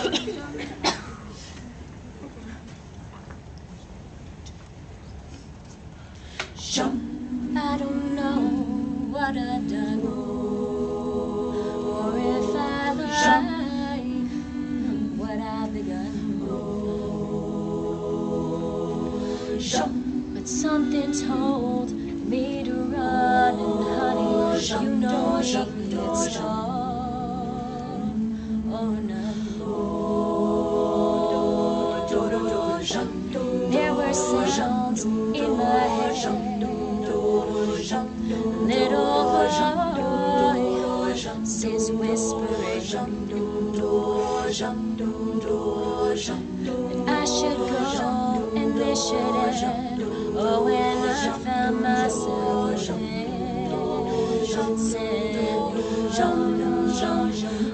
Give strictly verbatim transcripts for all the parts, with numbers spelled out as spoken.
I don't know what I've done, or if I like what I've begun. But something told me to run, and honey, you know it's all or none. There were sounds in my head, little voices whispering that I should go and this should end. Oh, when I found myself saying,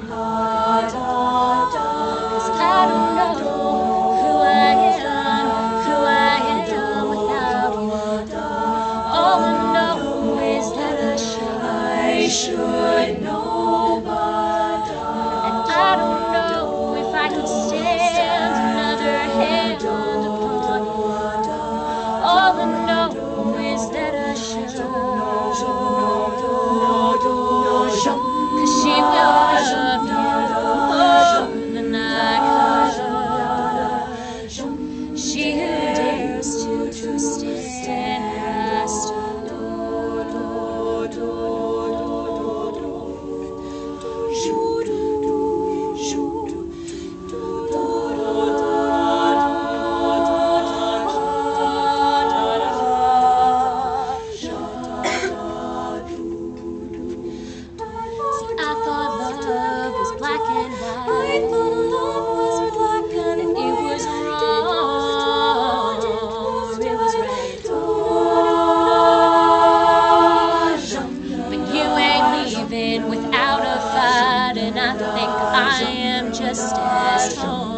cause I don't know who I am, who I am without you. All I know is that I should, I should know better. And I don't know if I could stand another hand upon you. All I know is that I should, cause she will love you more than I could. She who dares to, to stand where I stood. I thought love was black and white. I thought love was black and white. It was wrong, it was right. But you ain't leaving without a fight, and I think I am just as strong.